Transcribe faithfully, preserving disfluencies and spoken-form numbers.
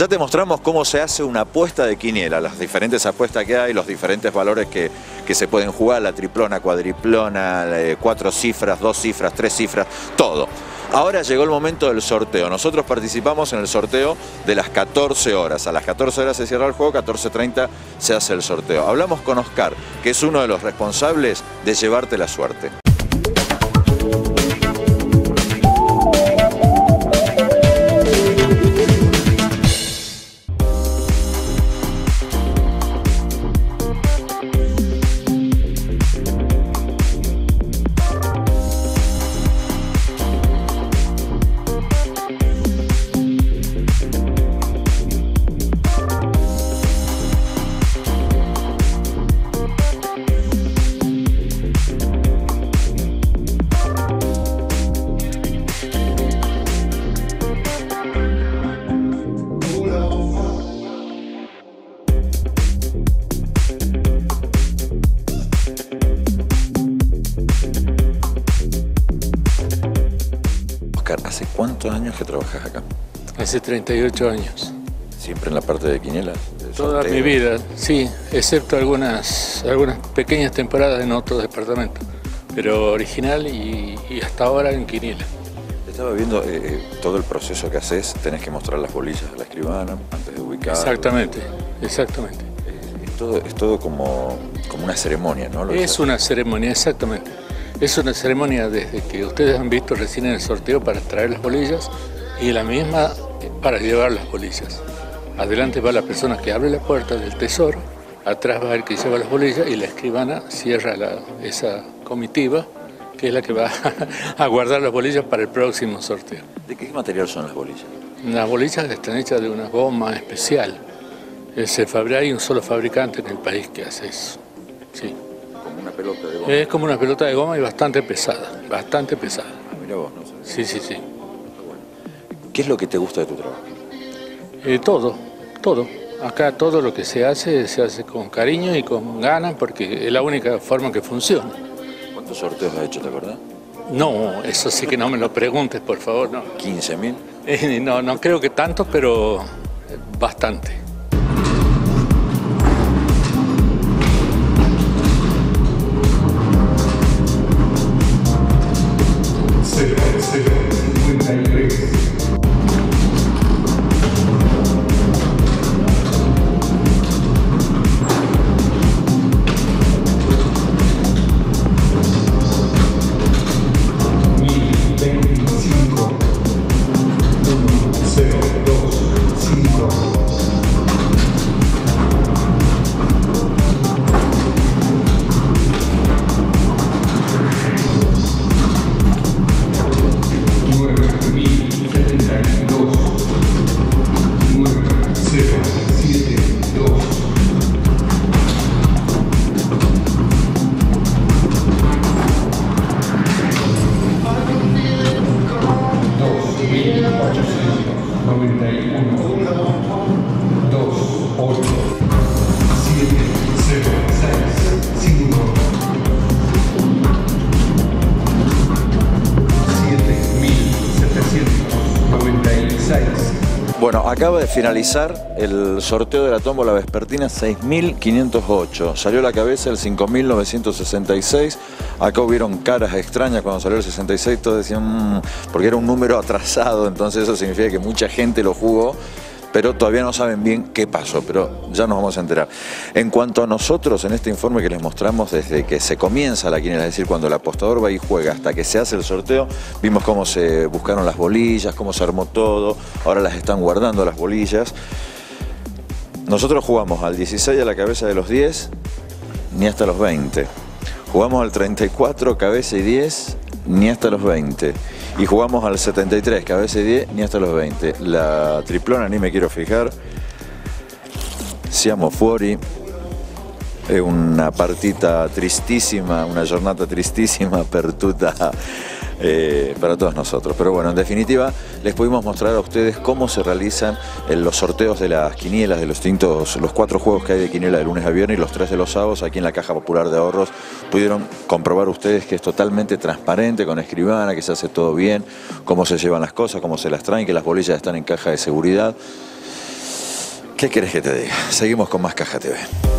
Ya te mostramos cómo se hace una apuesta de quiniela, las diferentes apuestas que hay, los diferentes valores que, que se pueden jugar, la triplona, cuadriplona, eh, cuatro cifras, dos cifras, tres cifras, todo. Ahora llegó el momento del sorteo. Nosotros participamos en el sorteo de las catorce horas. A las catorce horas se cierra el juego, catorce treinta se hace el sorteo. Hablamos con Oscar, que es uno de los responsables de llevarte la suerte. ¿Hace cuántos años que trabajas acá? Hace treinta y ocho años. ¿Siempre en la parte de quiniela? De Toda mi vida, sí, excepto algunas, algunas pequeñas temporadas en otros departamentos, pero original y, y hasta ahora en quiniela. Estaba viendo eh, todo el proceso que haces, tenés que mostrar las bolillas a la escribana antes de ubicar. Exactamente, exactamente. Eh, es, todo, es todo como, como una ceremonia, ¿no? Lo es una ceremonia, exactamente. Es una ceremonia desde que ustedes han visto recién en el sorteo para traer las bolillas y la misma para llevar las bolillas. Adelante va la persona que abre la puerta del tesoro, atrás va el que lleva las bolillas y la escribana cierra la, esa comitiva que es la que va a guardar las bolillas para el próximo sorteo. ¿De qué material son las bolillas? Las bolillas están hechas de una goma especial. Se fabrica, hay un solo fabricante en el país que hace eso. Sí. Una pelota de goma. Es como una pelota de goma y bastante pesada, bastante pesada. Ah, mira vos, no sé. Sí, sí, sí. ¿Qué es lo que te gusta de tu trabajo? Eh, todo, todo. Acá todo lo que se hace, se hace con cariño y con ganas porque es la única forma que funciona. ¿Cuántos sorteos has hecho, te acordás? No, eso sí que no me lo preguntes, por favor, no. ¿quince mil? Eh, no, no creo que tanto, pero bastante. Bueno, acaba de finalizar el sorteo de la tómbola vespertina seis mil quinientos ocho. Salió a la cabeza el cinco mil novecientos sesenta y seis. Acá hubieron caras extrañas cuando salió el sesenta y seis. Todos decían, mmm, porque era un número atrasado, entonces eso significa que mucha gente lo jugó, pero todavía no saben bien qué pasó, pero ya nos vamos a enterar. En cuanto a nosotros, en este informe que les mostramos desde que se comienza la quiniela, es decir, cuando el apostador va y juega hasta que se hace el sorteo, vimos cómo se buscaron las bolillas, cómo se armó todo, ahora las están guardando las bolillas. Nosotros jugamos al dieciséis a la cabeza de los diez, ni hasta los veinte. Jugamos al treinta y cuatro, cabeza y diez, ni hasta los veinte. Y jugamos al setenta y tres, cabeza y diez, ni hasta los veinte. La triplona ni me quiero fijar. Siamo fuori. È una partita tristissima, una giornata tristissima per tutta, eh, para todos nosotros. Pero bueno, en definitiva, les pudimos mostrar a ustedes cómo se realizan los sorteos de las quinielas, de los distintos, los cuatro juegos que hay de quiniela de lunes a viernes y los tres de los sábados aquí en la Caja Popular de Ahorros. Pudieron comprobar ustedes que es totalmente transparente, con escribana, que se hace todo bien, cómo se llevan las cosas, cómo se las traen, que las bolillas están en caja de seguridad. ¿Qué querés que te diga? Seguimos con más Caja T V.